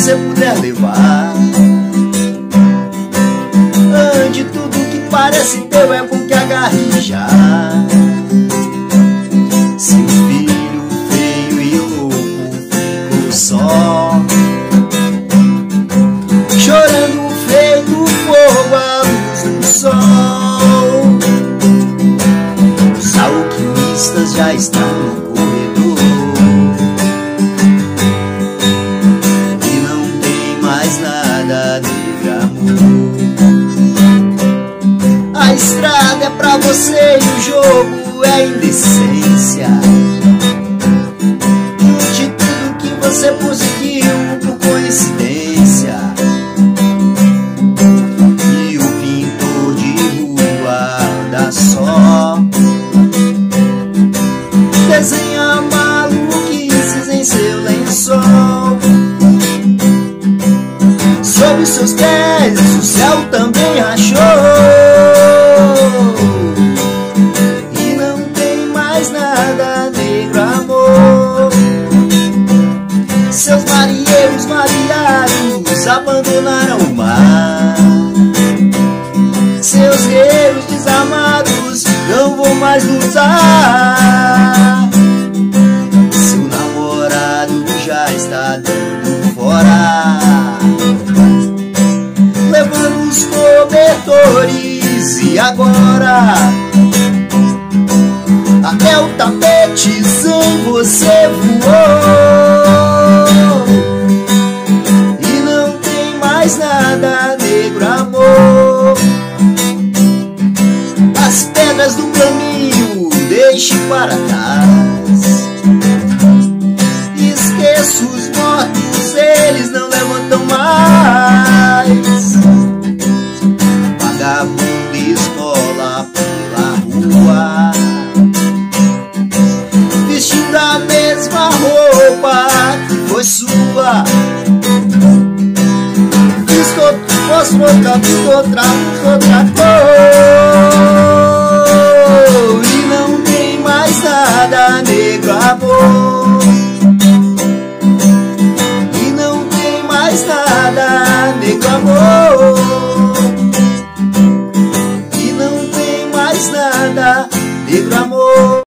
você puder levar. Ande, tudo que parece teu é bom que agarre já. Seu filho feio e louco ficou só, chorando feito fogo à luz do sol. Os alquimistas já estão no corredor e não tem mais nada de amor. A estrada é pra você e o jogo é indecência. De tudo que você conseguiu por coincidência. E o pintor de rua anda só, desenha maluquices em seu lençol. Sob os seus pés o céu também rachou, e não tem mais nada, negro amor. Seus marinheiros mareados abandonaram o mar. Seus guerreiros desarmados não vão mais lutar. Seu namorado já está dando fora, levando os cobertores. E agora até o tapete sem você voou, e não tem mais nada, negro amor. As pedras do caminho deixe para trás. Esqueça os mortos, eles não levantam mais. Vagabundo escola pela rua, vestindo a mesma roupa que foi sua. Posso outra cor, e não tem mais nada, negro amor.